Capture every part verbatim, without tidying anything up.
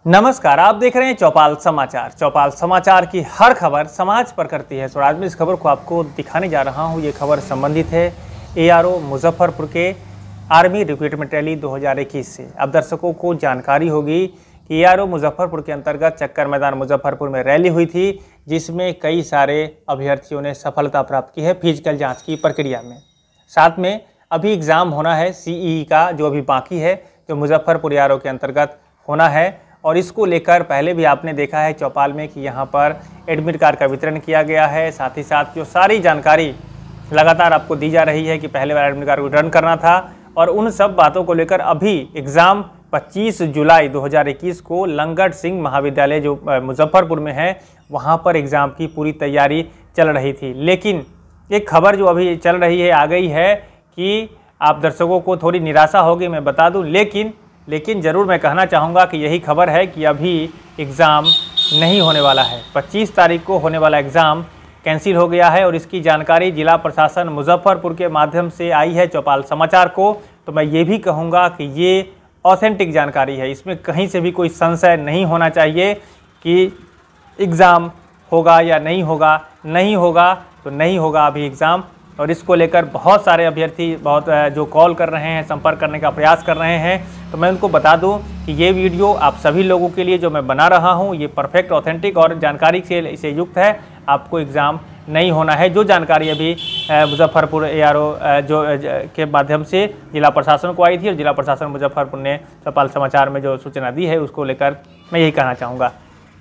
नमस्कार, आप देख रहे हैं चौपाल समाचार। चौपाल समाचार की हर खबर समाज पर करती है। तो आज मैं इस खबर को आपको दिखाने जा रहा हूं। ये खबर संबंधित है एआरओ मुजफ्फरपुर के आर्मी रिक्रूटमेंट रैली दो हज़ार इक्कीस से। अब दर्शकों को जानकारी होगी कि एआरओ मुजफ्फरपुर के अंतर्गत चक्कर मैदान मुजफ्फरपुर में रैली हुई थी, जिसमें कई सारे अभ्यर्थियों ने सफलता प्राप्त की है फिजिकल जाँच की प्रक्रिया में। साथ में अभी एग्ज़ाम होना है सीईई का, जो अभी बाकी है, जो मुजफ्फरपुर एआरओ के अंतर्गत होना है। और इसको लेकर पहले भी आपने देखा है चौपाल में कि यहाँ पर एडमिट कार्ड का वितरण किया गया है। साथ ही साथ जो सारी जानकारी लगातार आपको दी जा रही है कि पहले बार एडमिट कार्ड वितरण करना था, और उन सब बातों को लेकर अभी एग्ज़ाम पच्चीस जुलाई दो हज़ार इक्कीस को लंगट सिंह महाविद्यालय जो मुजफ्फरपुर में है, वहाँ पर एग्ज़ाम की पूरी तैयारी चल रही थी। लेकिन एक खबर जो अभी चल रही है आ गई है कि आप दर्शकों को थोड़ी निराशा होगी, मैं बता दूं, लेकिन लेकिन ज़रूर मैं कहना चाहूँगा कि यही खबर है कि अभी एग्ज़ाम नहीं होने वाला है। पच्चीस तारीख को होने वाला एग्ज़ाम कैंसिल हो गया है, और इसकी जानकारी जिला प्रशासन मुजफ्फरपुर के माध्यम से आई है चौपाल समाचार को। तो मैं ये भी कहूँगा कि ये ऑथेंटिक जानकारी है, इसमें कहीं से भी कोई संशय नहीं होना चाहिए कि एग्ज़ाम होगा या नहीं होगा। नहीं होगा तो नहीं होगा अभी एग्ज़ाम। और इसको लेकर बहुत सारे अभ्यर्थी बहुत जो कॉल कर रहे हैं, संपर्क करने का प्रयास कर रहे हैं। तो मैं उनको बता दूं कि ये वीडियो आप सभी लोगों के लिए जो मैं बना रहा हूं, ये परफेक्ट, ऑथेंटिक और जानकारी से इसे युक्त है। आपको एग्ज़ाम नहीं होना है। जो जानकारी अभी मुजफ्फरपुर एआरओ जो के माध्यम से जिला प्रशासन को आई थी, और जिला प्रशासन मुजफ्फरपुर ने चौपाल समाचार में जो सूचना दी है, उसको लेकर मैं यही कहना चाहूँगा।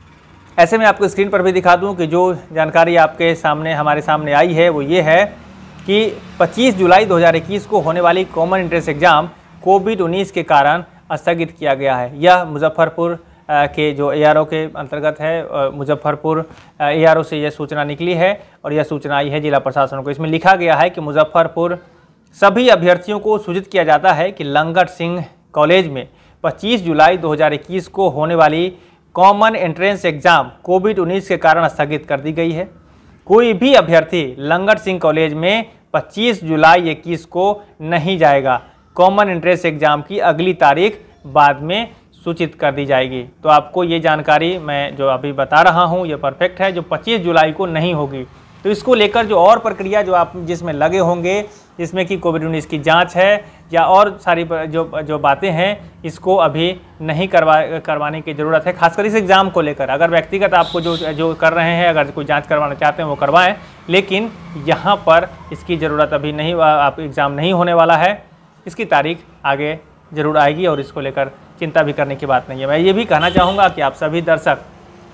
ऐसे में आपको स्क्रीन पर भी दिखा दूँ कि जो जानकारी आपके सामने हमारे सामने आई है वो ये है कि पच्चीस जुलाई दो हज़ार इक्कीस को होने वाली कॉमन एंट्रेंस एग्ज़ाम कोविड उन्नीस के कारण स्थगित किया गया है। यह मुजफ्फरपुर के जो एआरओ के अंतर्गत है, मुजफ्फरपुर एआरओ से यह सूचना निकली है, और यह सूचना आई है जिला प्रशासन को। इसमें लिखा गया है कि मुजफ्फरपुर सभी अभ्यर्थियों को सूचित किया जाता है कि लंगट सिंह कॉलेज में पच्चीस जुलाई दो हज़ार इक्कीस को होने वाली कॉमन एंट्रेंस एग्ज़ाम कोविड उन्नीस के कारण स्थगित कर दी गई है। कोई भी अभ्यर्थी लंगट सिंह कॉलेज में पच्चीस जुलाई इक्कीस को नहीं जाएगा। कॉमन एंट्रेंस एग्ज़ाम की अगली तारीख बाद में सूचित कर दी जाएगी। तो आपको ये जानकारी मैं जो अभी बता रहा हूँ ये परफेक्ट है, जो पच्चीस जुलाई को नहीं होगी। तो इसको लेकर जो और प्रक्रिया जो आप जिसमें लगे होंगे, जिसमें कि कोविड उन्नीस की जांच है या और सारी जो जो बातें हैं, इसको अभी नहीं करवा करवाने की ज़रूरत है, खासकर इस एग्ज़ाम को लेकर। अगर व्यक्तिगत आपको जो जो कर रहे हैं, अगर कोई जांच करवाना चाहते हैं वो करवाएं, लेकिन यहाँ पर इसकी ज़रूरत अभी नहीं, आप एग्ज़ाम नहीं होने वाला है। इसकी तारीख आगे ज़रूर आएगी, और इसको लेकर चिंता भी करने की बात नहीं है। मैं ये भी कहना चाहूँगा कि आप सभी दर्शक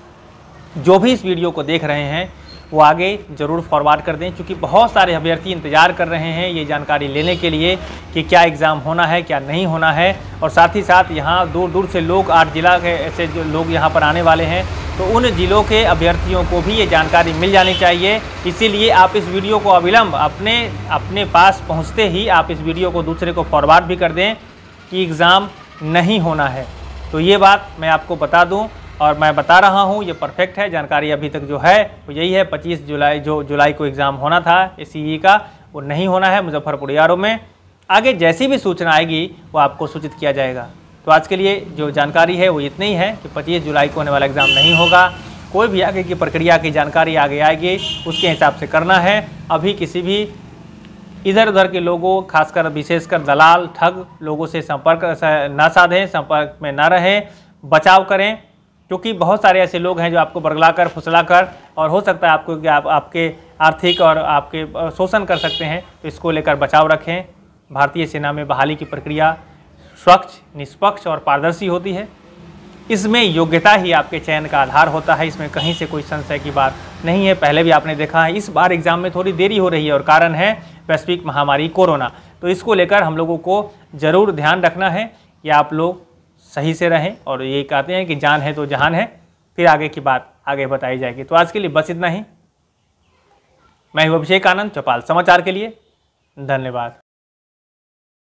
जो भी इस वीडियो को देख रहे हैं वो आगे ज़रूर फॉरवर्ड कर दें, क्योंकि बहुत सारे अभ्यर्थी इंतज़ार कर रहे हैं ये जानकारी लेने के लिए कि क्या एग्ज़ाम होना है, क्या नहीं होना है। और साथ ही साथ यहाँ दूर दूर से लोग, आठ जिला के ऐसे जो लोग यहाँ पर आने वाले हैं, तो उन जिलों के अभ्यर्थियों को भी ये जानकारी मिल जानी चाहिए। इसीलिए आप इस वीडियो को अविलंब अपने अपने पास पहुँचते ही आप इस वीडियो को दूसरे को फॉरवर्ड भी कर दें कि एग्ज़ाम नहीं होना है। तो ये बात मैं आपको बता दूँ, और मैं बता रहा हूँ ये परफेक्ट है। जानकारी अभी तक जो है वो यही है, पच्चीस जुलाई जो जुलाई को एग्ज़ाम होना था सीई का, वो नहीं होना है मुजफ्फरपुर एआरओ में। आगे जैसी भी सूचना आएगी वो आपको सूचित किया जाएगा। तो आज के लिए जो जानकारी है वो इतनी ही है कि पच्चीस जुलाई को होने वाला एग्ज़ाम नहीं होगा। कोई भी आगे की प्रक्रिया की जानकारी आगे आएगी, उसके हिसाब से करना है। अभी किसी भी इधर उधर के लोगों, खासकर विशेषकर दलाल, ठग लोगों से संपर्क ना साधें, संपर्क में ना रहें, बचाव करें, क्योंकि बहुत सारे ऐसे लोग हैं जो आपको बरगलाकर, फुसलाकर, और हो सकता है आपको कि आप आपके आर्थिक और आपके शोषण कर सकते हैं। तो इसको लेकर बचाव रखें। भारतीय सेना में बहाली की प्रक्रिया स्वच्छ, निष्पक्ष और पारदर्शी होती है। इसमें योग्यता ही आपके चयन का आधार होता है, इसमें कहीं से कोई संशय की बात नहीं है। पहले भी आपने देखा है, इस बार एग्ज़ाम में थोड़ी देरी हो रही है, और कारण है वैश्विक महामारी कोरोना। तो इसको लेकर हम लोगों को ज़रूर ध्यान रखना है कि आप लोग सही से रहें, और ये कहते हैं कि जान है तो जहान है। फिर आगे की बात आगे बताई जाएगी। तो आज के लिए बस इतना ही। मैं हूं अभिषेक आनंद, चौपाल समाचार के लिए। धन्यवाद।